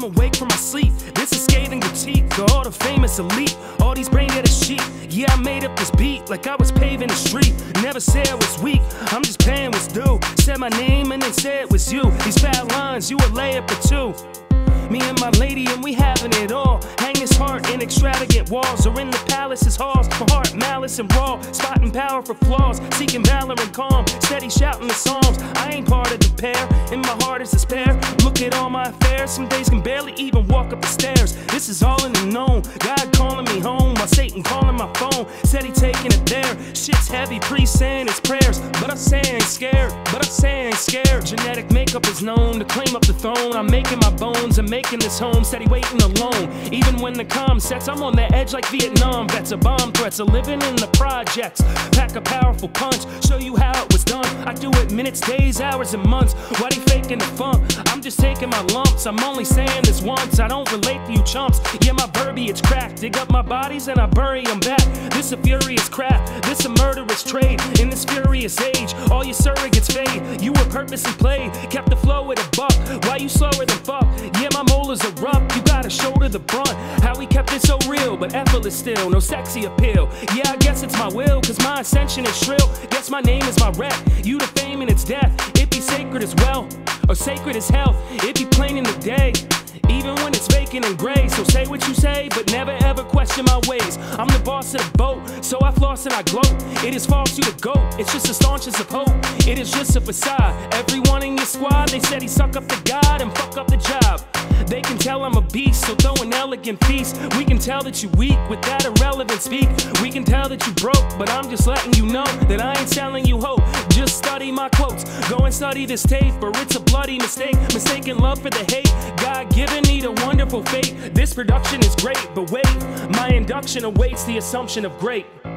I'm awake from my sleep. This is scathing critique to all the famous elite, all these brain-dead as sheep. Yeah, I made up this beat like I was paving the street. Never said I was weak, I'm just paying what's due. Said my name and then said it was you. These fat lines, you a layup for two. Me and my lady and we having it all. Hang his heart in extravagant walls, or in the palace's halls for heart, malice and raw. Spotting power for flaws, seeking valor and calm. Steady shouting the psalms, I ain't part of the pair. In my heart is despair. Look at all my affairs, some days can barely even walk up the stairs. This is all in the known, God calling me home while Satan calling my phone. Said he taking it there, shit's heavy, priest saying his prayers. But I'm saying ain't scared, Genetic makeup is known to claim up the throne. I'm making my bones and making this home, steady waiting alone. Even when the calm sets, I'm on the edge like Vietnam vets. A bomb threats, a living in the projects. Pack a powerful punch, show you how it was done. I do it minutes, days, hours, and months. Why they faking the funk? I'm just taking my lumps. I'm only saying this once, I don't relate to you chumps. Yeah, my verbiage cracked. Dig up my bodies and I bury them back. This a furious craft, this a murderous trade. In this furious age, all your surrogates fade. You were purposely played, kept the flow with a buck. Why you slower than fuck? Yeah, my molars are rough, you gotta shoulder the brunt. How we kept it so real, but effortless still, no sexy appeal. Yeah, I guess it's my will, cause my ascension is shrill. Guess my name is my rep, you the fame and its death. It be sacred as well, or sacred as health. It be plain in the day, even when it's vacant and gray. So say what you say, but never ever question my ways. I'm the boss of the boat, so I floss and I gloat. It is false, you the goat, it's just the staunchest of hope. It is just a facade. Everyone in your squad, they said he suck up the God and fuck up the job. They can tell I'm a beast, so throw an elegant feast. We can tell that you weak with that irrelevant speak. We can tell that you broke, but I'm just letting you know that I ain't selling you hope. Just study my quotes, go and study this tape, or it's a bloody mistake. Mistaken love for the hate, God-given need a wonderful fate. This production is great, but wait, my induction awaits the assumption of great.